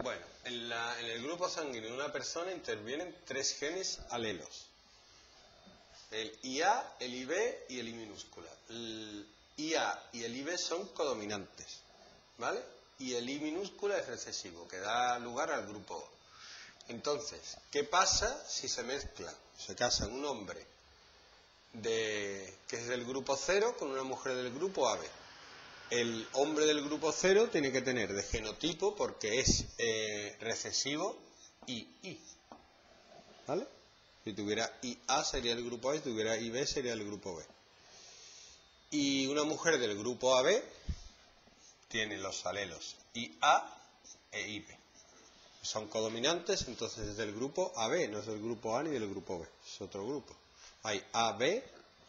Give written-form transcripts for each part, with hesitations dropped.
Bueno, en el grupo sanguíneo de una persona intervienen 3 genes alelos. El IA, el IB y el I minúscula. El IA y el IB son codominantes, ¿vale? Y el I minúscula es recesivo, que da lugar al grupo O. Entonces, ¿qué pasa si se mezcla, se casa un hombre que es del grupo 0 con una mujer del grupo AB? El hombre del grupo 0 tiene que tener de genotipo, porque es recesivo, II, ¿vale? Si tuviera IA sería el grupo A, si tuviera IB sería el grupo B. Y una mujer del grupo AB tiene los alelos IA e IB. Son codominantes, entonces es del grupo AB, no es del grupo A ni del grupo B, es otro grupo. Hay AB,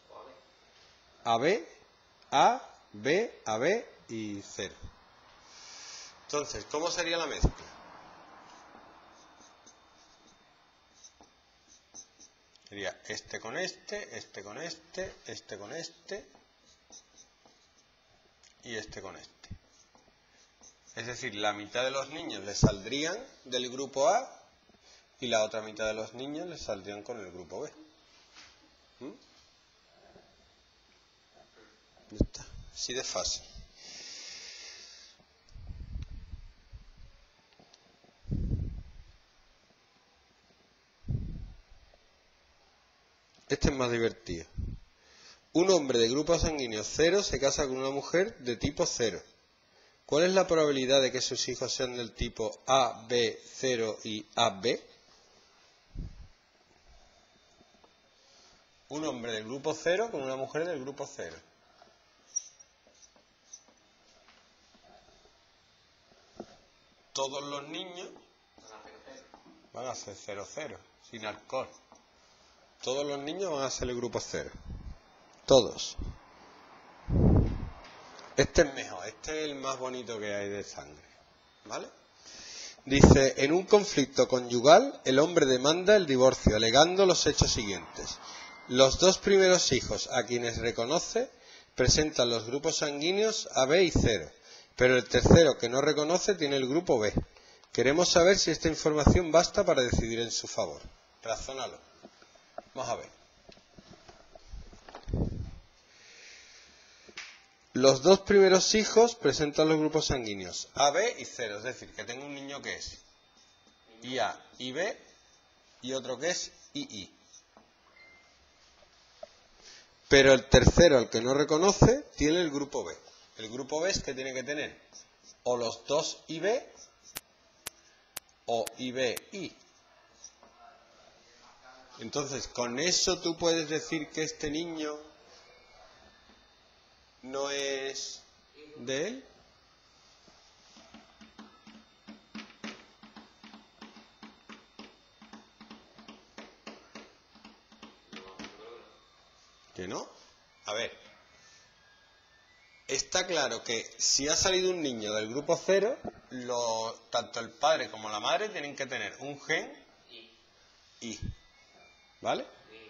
AB, A, B, AB y 0. Entonces, ¿cómo sería la mezcla? Sería este con este, este con este, este con este y este con este. Es decir, la mitad de los niños le saldrían del grupo A y la otra mitad de los niños le saldrían con el grupo B. Ya está, así de fácil. Este es más divertido. Un hombre de grupo sanguíneo 0 se casa con una mujer de tipo 0. ¿Cuál es la probabilidad de que sus hijos sean del tipo A, B, 0 y AB? Un hombre del grupo 0 con una mujer del grupo 0. Todos los niños van a ser 0-0, sin alcohol. Todos los niños van a ser el grupo 0. Todos. Este es mejor, este es el más bonito que hay de sangre, ¿vale? Dice, en un conflicto conyugal, el hombre demanda el divorcio, alegando los hechos siguientes. Los 2 primeros hijos a quienes reconoce presentan los grupos sanguíneos AB y 0, pero el tercero que no reconoce tiene el grupo B. Queremos saber si esta información basta para decidir en su favor. Razónalo. Vamos a ver. Los 2 primeros hijos presentan los grupos sanguíneos AB y 0, es decir, que tengo un niño que es IA, IB y otro que es II. Pero el tercero, el que no reconoce, tiene el grupo B. El grupo B es que tiene que tener o los 2 IB o IB-I. Entonces, con eso tú puedes decir que este niño no es de él. ¿Que no? A ver, está claro que si ha salido un niño del grupo 0, tanto el padre como la madre tienen que tener un gen I, ¿vale?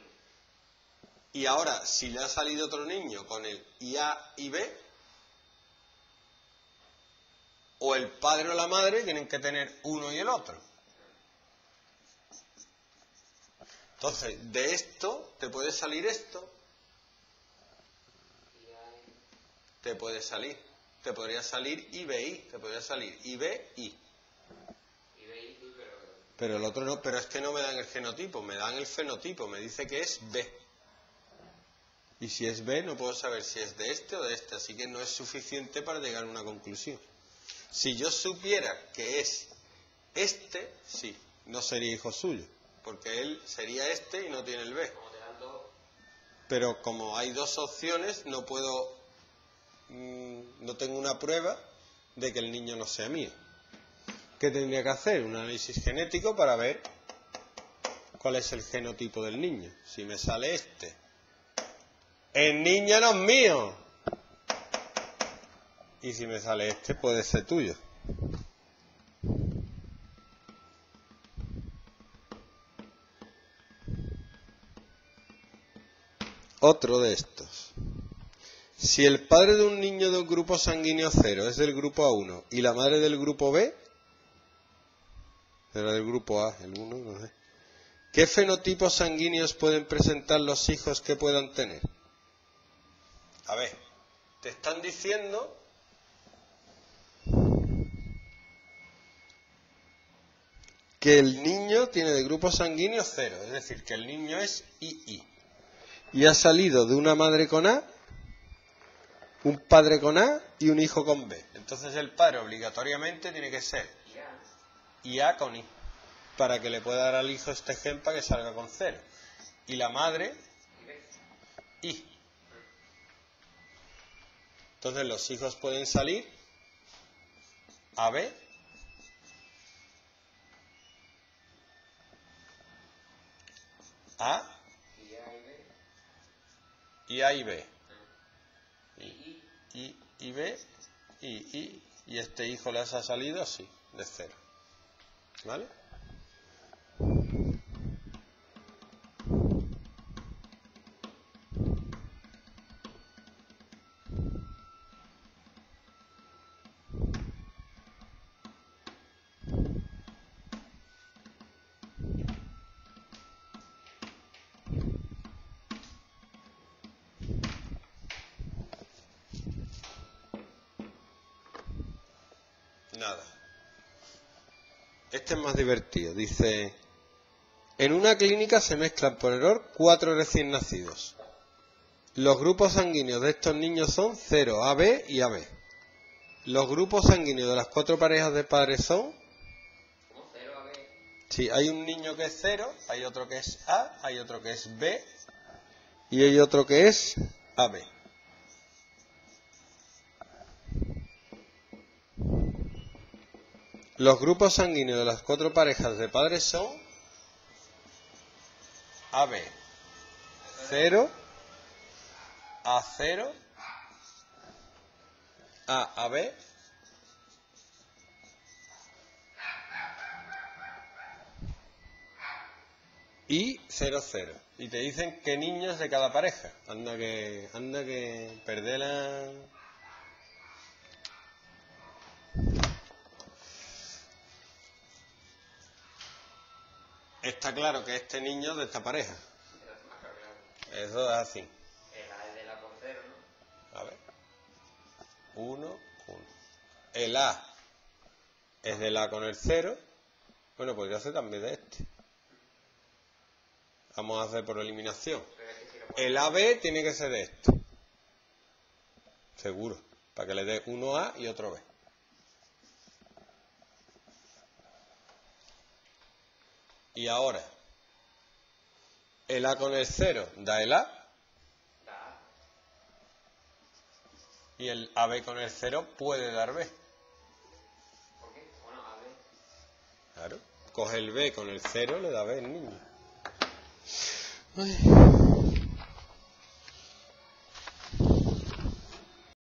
Y ahora, si le ha salido otro niño con el IA y B, o el padre o la madre tienen que tener uno y el otro. Entonces, de esto te puede salir esto. Te puede salir. Te podría salir IBI, te podría salir IBI. Pero el otro no, pero es que no me dan el genotipo, me dan el fenotipo, me dice que es B. Y si es B, no puedo saber si es de este o de este, así que no es suficiente para llegar a una conclusión. Si yo supiera que es este, sí, no sería hijo suyo, porque él sería este y no tiene el B. Pero como hay 2 opciones, no puedo, no tengo una prueba de que el niño no sea mío. ¿Qué tendría que hacer? Un análisis genético para ver cuál es el genotipo del niño. Si me sale este, el niño no es mío. Y si me sale este, puede ser tuyo. Otro de estos. Si el padre de un niño de un grupo sanguíneo 0 es del grupo A1 y la madre del grupo B, Era del grupo A, el 1, no sé. ¿Qué fenotipos sanguíneos pueden presentar los hijos que puedan tener? A ver, te están diciendo que el niño tiene de grupo sanguíneo 0, es decir, que el niño es II. Y ha salido de una madre con A, un padre con A y un hijo con B. Entonces el padre obligatoriamente tiene que ser IA con I, para que le pueda dar al hijo este gen para que salga con 0. Y la madre, I. Entonces los hijos pueden salir AB A y A y B. Y B y este hijo les ha salido así, de 0. ¿Vale? Nada. Este es más divertido. Dice, en una clínica se mezclan por error 4 recién nacidos. Los grupos sanguíneos de estos niños son 0, AB y AB. Los grupos sanguíneos de las 4 parejas de padres son... ¿Cómo 0 AB? Sí, hay un niño que es 0, hay otro que es A, hay otro que es B y hay otro que es AB. Los grupos sanguíneos de las 4 parejas de padres son AB, 0, A0, AAB y 00. Y te dicen qué niños de cada pareja. Anda que perder la... Está claro que este niño es de esta pareja. Eso es así. El A es de la con 0, ¿no? A ver. 1, 1. El A es de la con el 0. Bueno, podría ser también de este. Vamos a hacer por eliminación. El AB tiene que ser de este. Seguro. Para que le dé uno A y otro B. Y ahora, el A con el 0 da el A. Y el AB con el 0 puede dar B. ¿Por qué? Bueno, AB. Claro. Coge el B con el 0, le da B el niño. Ay.